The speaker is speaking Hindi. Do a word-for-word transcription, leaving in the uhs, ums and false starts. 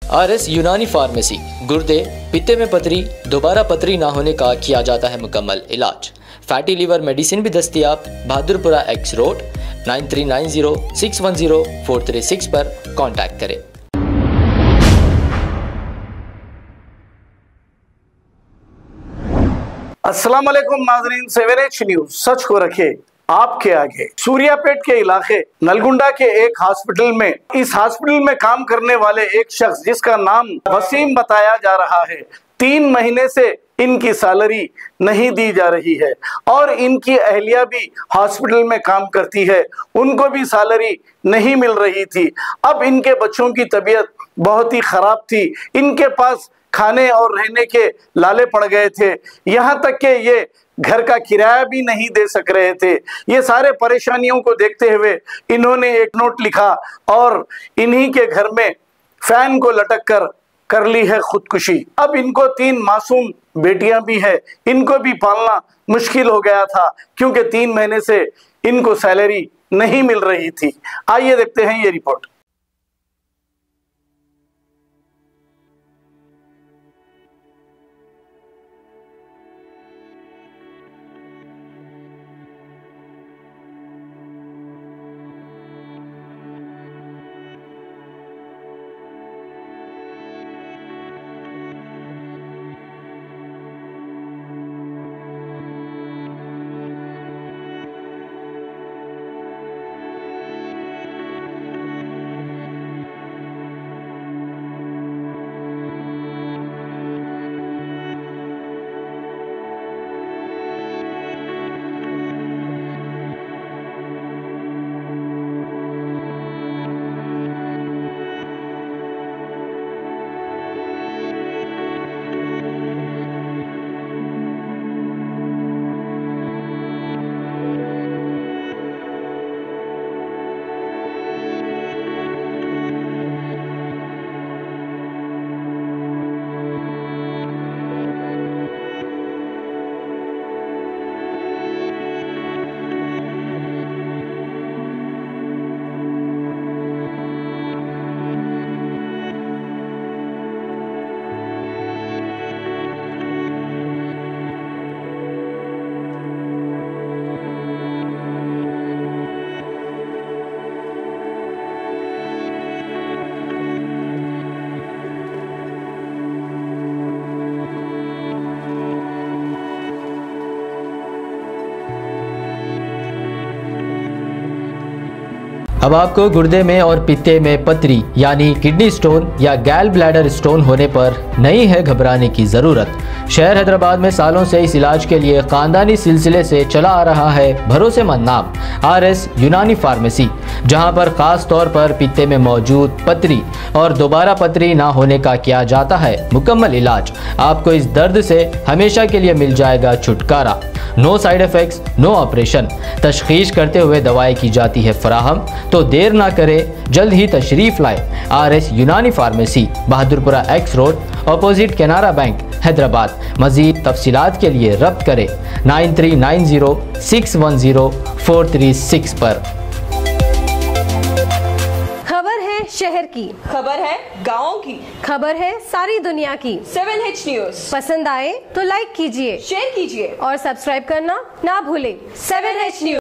आर एस यूनानी फार्मेसी, गुर्दे, पित्ते में पथरी, दोबारा पथरी ना होने का किया जाता है मुकम्मल इलाज। फैटी लीवर मेडिसिन भी दस्तयाब। Bahadurpura X road, nine three nine zero six one zero four three six पर कांटेक्ट करें। अस्सलाम वालेकुम नाज़रीन, सेवन एच न्यूज सच को रखे आपके आगे। सूर्यापेट के इलाके नलगुंडा के एक हॉस्पिटल में इस हॉस्पिटल में काम करने वाले एक शख्स जिसका नाम वसीम बताया जा रहा है, तीन महीने से इनकी सैलरी नहीं दी जा रही है और इनकी अहलिया भी हॉस्पिटल में काम करती है, उनको भी सैलरी नहीं मिल रही थी। अब इनके बच्चों की तबीयत बहुत ही खराब थी, इनके पास खाने और रहने के लाले पड़ गए थे, यहाँ तक कि ये घर का किराया भी नहीं दे सक रहे थे। ये सारे परेशानियों को देखते हुए इन्होंने एक नोट लिखा और इन्हीं के घर में फैन को लटक कर कर ली है खुदकुशी। अब इनको तीन मासूम बेटियां भी है, इनको भी पालना मुश्किल हो गया था क्योंकि तीन महीने से इनको सैलरी नहीं मिल रही थी। आइए देखते हैं ये रिपोर्ट। अब आपको गुर्दे में और पित्ते में पथरी यानी किडनी स्टोन या गैल ब्लैडर स्टोन होने पर नहीं है घबराने की ज़रूरत। शहर हैदराबाद में सालों से इस इलाज के लिए ख़ानदानी सिलसिले से चला आ रहा है भरोसेमंद नाम आर एस यूनानी फार्मेसी, जहां पर ख़ास तौर पर पित्ते में मौजूद पथरी और दोबारा पथरी ना होने का किया जाता है मुकम्मल इलाज। आपको इस दर्द से हमेशा के लिए मिल जाएगा छुटकारा। No side effects, no operation. तशखीस करते हुए दवाएं की जाती है फराहम, तो देर ना करें, जल्द ही तशरीफ़ लाए। R S Unani pharmacy, Bahadurpura X road, opposite Canara bank, Hyderabad. मज़ीद तफसीलात के लिए रब्त करें nine three nine zero six one zero four three six पर। खबर है शहर की, खबर है गाँव की, खबर है सारी दुनिया की। सेवन एच न्यूज पसंद आए तो लाइक कीजिए, शेयर कीजिए और सब्सक्राइब करना ना भूलें। Seven H news.